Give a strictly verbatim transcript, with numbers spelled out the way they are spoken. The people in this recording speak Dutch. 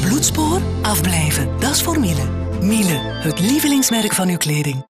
bloedspoor? Afblijven, dat is voor Miele. Miele, het lievelingsmerk van uw kleding.